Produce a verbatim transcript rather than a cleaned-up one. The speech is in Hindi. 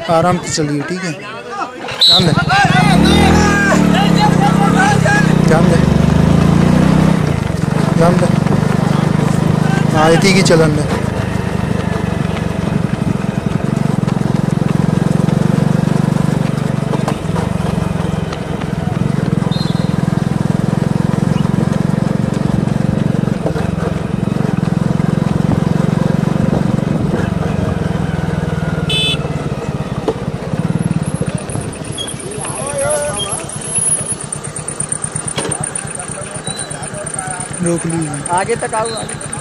आराम से चलिए, ठीक है। ध्यान दे, ध्यान दे, ध्यान दे। हाँ इतनी की चलन दे। रोक ली, आगे तक आओ।